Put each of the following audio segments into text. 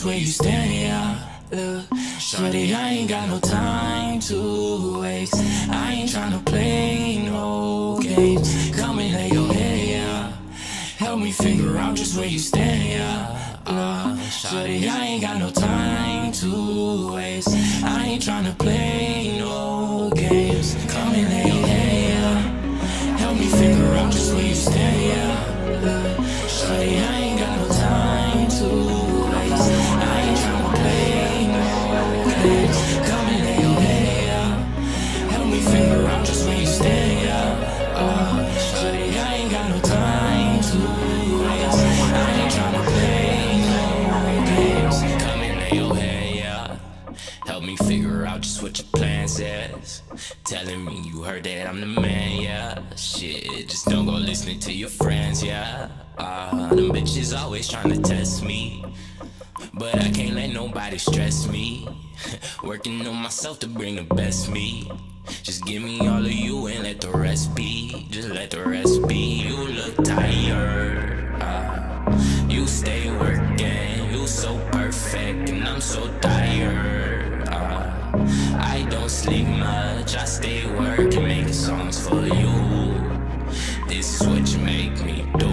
just where you stand, yeah. Look, shorty, I ain't got no time to waste. I ain't tryna play no games. Come and lay your head, yeah. Help me figure out just where you stand, yeah. Shorty, I ain't got no time to waste. I ain't tryna play no games. Come and lay your head, yeah. Help me figure out just where you stand, yeah. Shorty, I ain't got no time to waste. I ain't tryna play no games. Come and lay your head, yeah. Help me figure out just where you stand, yeah. Shorty, I ain't got no time to waste. I ain't tryna play no games. Come and lay your head, yeah. Help me figure out just what your plans is. Telling me you heard that I'm the man, yeah. Shit, just don't go listening to your friends, yeah. Them bitches always trying to test me, but I can't let nobody stress me. Working on myself to bring the best me. Just give me all of you and let the rest be. Just let the rest be. You look tired, you stay working. You so perfect and I'm so tired. I don't sleep much, I stay working, making songs for you. This is what you make me do.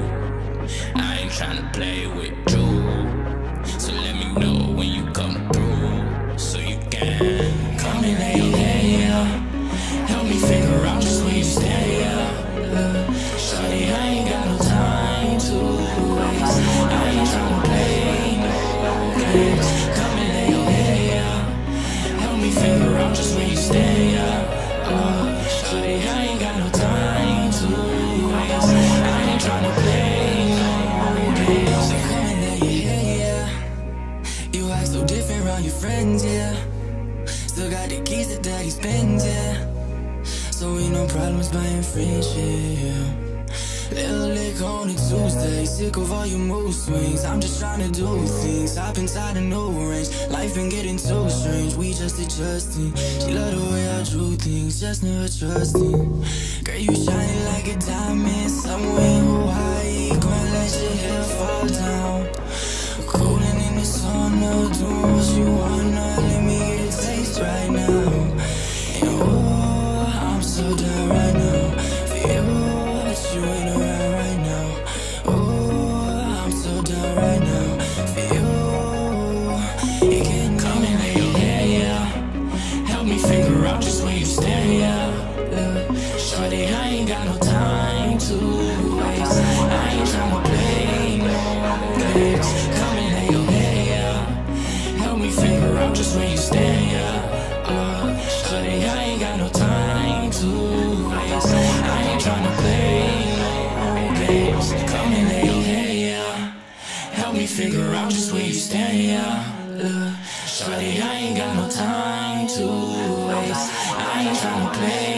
I ain't tryna play with you, so let me know when you come through, so you can come and lay your head, yeah. Help me figure out just where you stand, yeah. Shawty, I ain't got no time to waste. I ain't tryna play no games. Come and lay your head, yeah. Help me figure out just where you stand, yeah. Shawty, I ain't got no time to waste. I ain't tryna play no games. So come and lay your head, yeah. You act so different around your friends, yeah. Still got the keys that daddy spends, yeah. So ain't no problems buying friendship, yeah. Little lick on a Tuesday, sick of all your mood swings. I'm just trying to do things, hop inside a new range. Life been getting so strange, we just adjusting. She love the way I do things, just never trusting. Girl, you shining like a diamond somewhere in Hawaii. Gonna let your hair fall down, cooling in the sauna, doing what you wanna. Let me get a taste right now. And oh, I'm so down right now for you. You ain't around right now. Oh, I'm so down right now for you. You can come and lay your head, yeah. Help me figure out just where you stand, yeah. Shorty, I ain't got no time to waste. I ain't tryna play no games. Come and lay your head, yeah. Help me figure out just where you stand, yeah. Shorty, I ain't got no time to waste. I ain't tryna play. Come and lay your head, yeah. Help me figure out just where you stand, yeah. Shorty, I ain't got no time to waste. I ain't tryna play